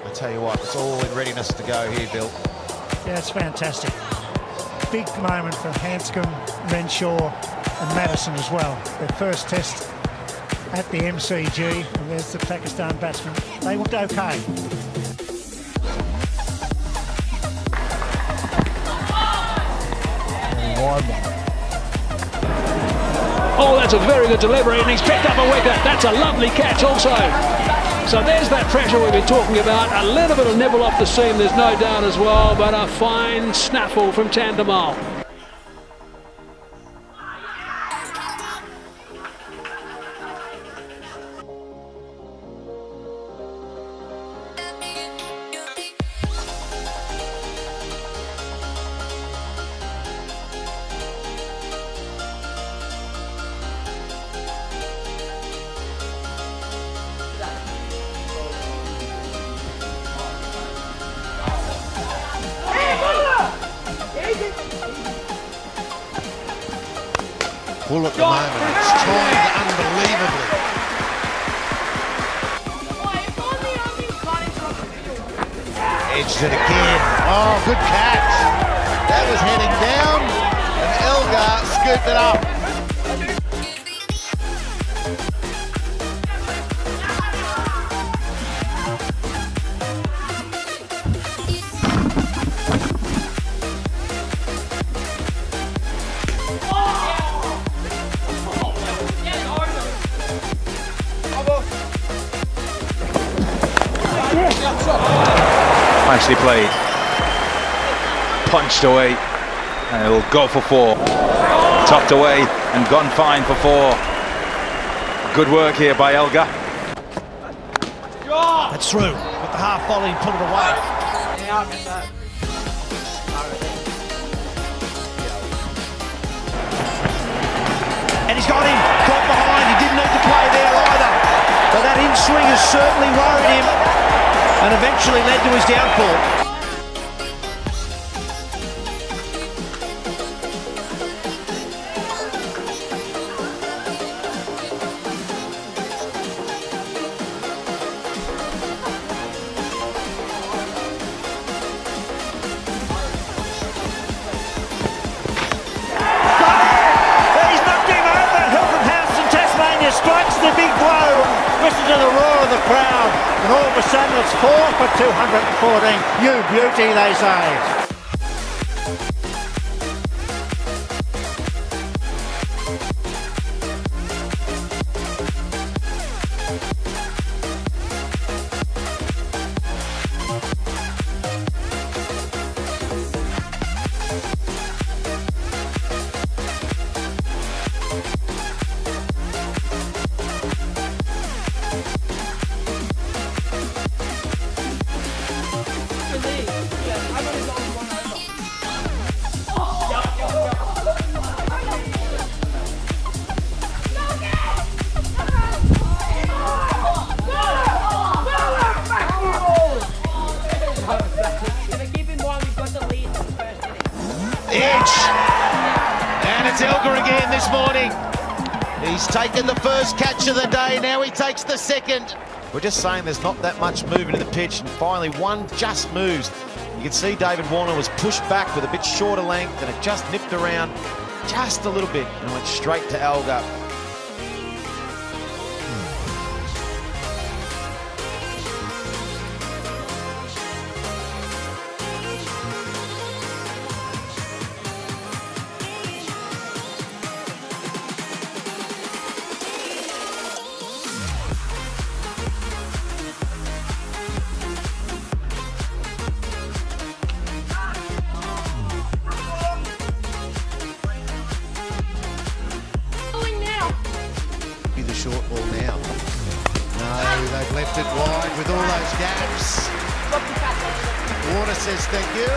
I tell you what, it's all in readiness to go here, Bill. Yeah, it's fantastic. Big moment for Hanscom, Renshaw and Madison as well. Their first test at the MCG, and there's the Pakistan batsmen. They looked okay. Oh, that's a very good delivery, and he's picked up a wicket. That's a lovely catch also. So there's that pressure we've been talking about. A little bit of nibble off the seam, there's no doubt as well, but a fine snaffle from Chandimal. Full at the moment, it's timed unbelievably. Edged it again. Oh, good catch. That was heading down, and Elgar scooped it up. Nicely played, punched away, and it'll go for 4. Tucked away and gone fine for 4. Good work here by Elgar. That's through, but the half volley put it away. And he's got him, got behind, he didn't need to play there either. But that in-swing has certainly worried him and eventually led to his downfall. He's knocked him over. Hilton House in Tasmania strikes the big blow. Listen to the roar of the crowd. And all of a sudden it's 4 for 214. You beauty, they say. Edge, and it's Elgar again this morning. He's taken the first catch of the day, now he takes the second. We're just saying there's not that much movement in the pitch, and finally one just moves. You can see David Warner was pushed back with a bit shorter length, and it just nipped around just a little bit and went straight to Elgar. The short ball now. No, they've left it wide with all those gaps. Warner says thank you.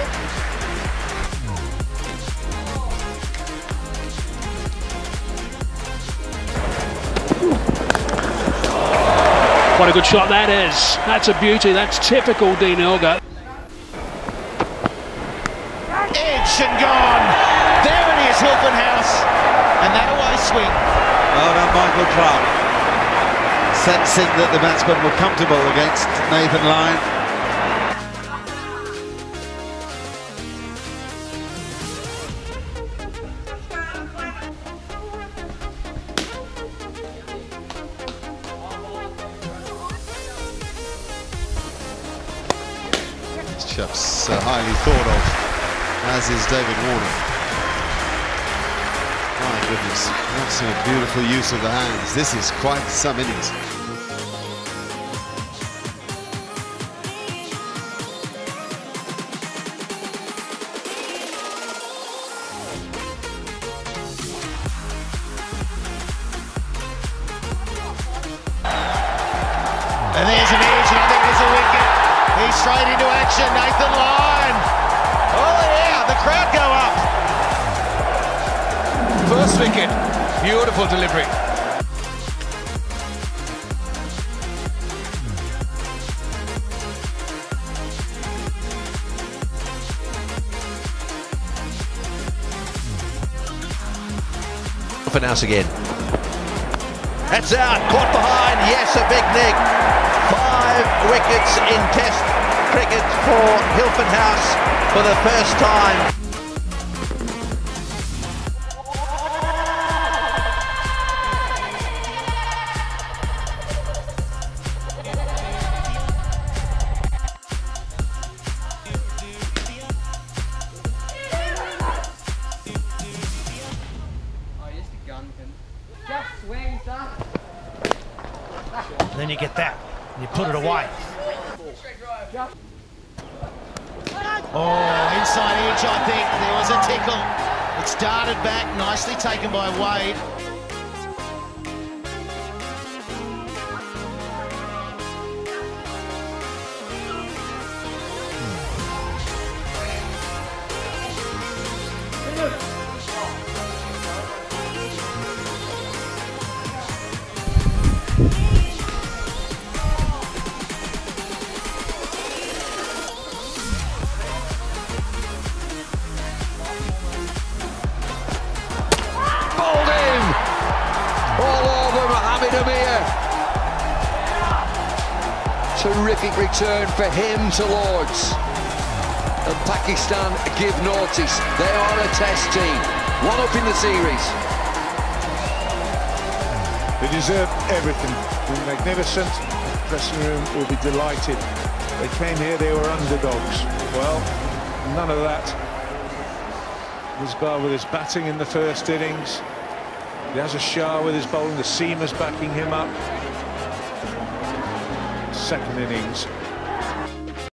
What a good shot that is. That's a beauty. That's typical Dean Elgar. Edge and gone. There it is, Hilton House. And that away swing. Well done, Michael Clark. Sensing that the batsmen were comfortable against Nathan Lyon. matchups, highly thought of, as is David Warner. My goodness, that's a beautiful use of the hands. This is quite some innings. And there's an edge, and I think there's a wicket. He's straight into action, Nathan Lyon. Oh yeah, the crowd go up. First wicket, beautiful delivery. House again. That's out, caught behind, yes, a big nick. 5 wickets in Test cricket for Hilford House for the first time. Then you get that, and you put it away. Oh, inside edge, I think. There was a tickle. It's darted back, nicely taken by Wade. Terrific return for him to Lords. And Pakistan give notice. They are a test team. 1 up in the series. They deserve everything. They're magnificent. The dressing room will be delighted. They came here, they were underdogs. Well, none of that. Misbah with his batting in the first innings. He has a Shah with his bowling. The seamers backing him up. Second innings,